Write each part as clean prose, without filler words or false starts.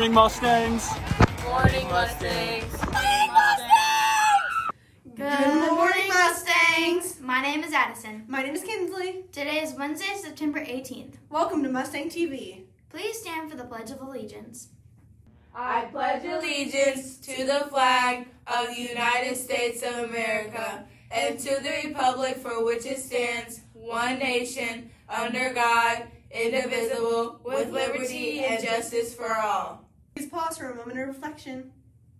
morning, Mustangs. Morning, Mustangs. Good morning, Mustangs. My name is Addison. My name is Kinsley. Today is Wednesday, September 18th. Welcome to Mustang TV. Please stand for the Pledge of Allegiance. I pledge allegiance to the flag of the United States of America and to the republic for which it stands, one nation, under God, indivisible, with liberty and justice for all. Please pause for a moment of reflection.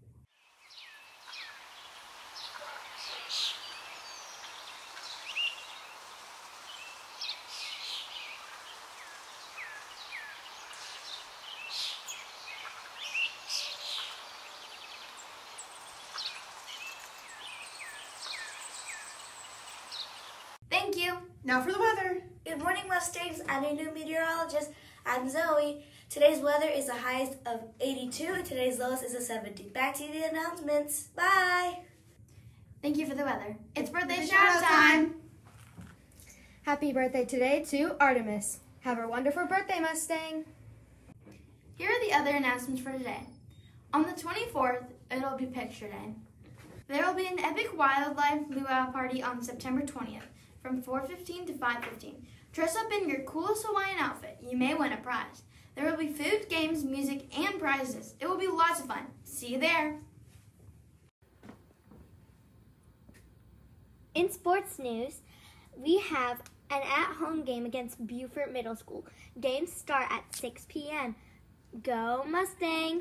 Thank you. Now for the weather. Good morning, Mustangs. I'm your new meteorologist. I'm Zoe. Today's weather is a high of 82 and today's lowest is a 70. Back to the announcements. Bye. Thank you for the weather. It's birthday shout-out time. Happy birthday today to Artemis. Have a wonderful birthday, Mustang. Here are the other announcements for today. On the 24th, it'll be Picture Day. There will be an epic wildlife luau party on September 20th from 4:15 to 5:15. Dress up in your coolest Hawaiian outfit. You may win a prize. There will be food, games, music, and prizes. It will be lots of fun. See you there. In sports news, we have an at-home game against Beaufort Middle School. Games start at 6 p.m. Go Mustangs!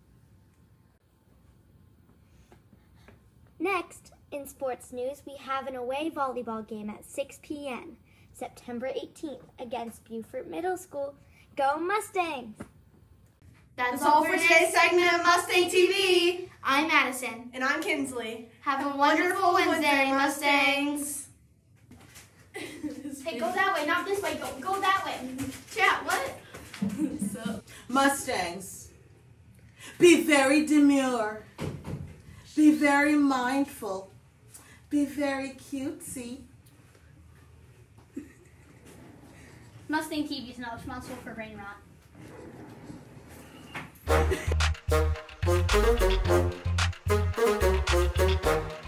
Next, in sports news, we have an away volleyball game at 6 p.m. September 18th against Beaufort Middle School. Go Mustangs! That's all for today's segment of Mustang TV. I'm Addison. And I'm Kinsley. Have a wonderful Wednesday, Mustangs. Hey, go that way, not this way. Go that way. Chat, what? Mustangs, be very demure. Be very mindful. Be very cutesy. Mustang TV is not responsible for brain rot.